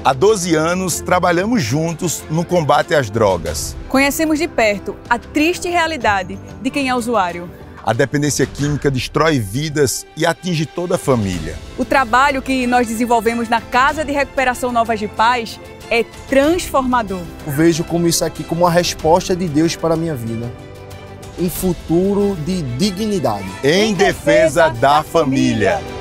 Há 12 anos, trabalhamos juntos no combate às drogas. Conhecemos de perto a triste realidade de quem é usuário. A dependência química destrói vidas e atinge toda a família. O trabalho que nós desenvolvemos na Casa de Recuperação Novas de Paz é transformador. Eu vejo como isso aqui como uma resposta de Deus para a minha vida. Um futuro de dignidade. Em defesa da família.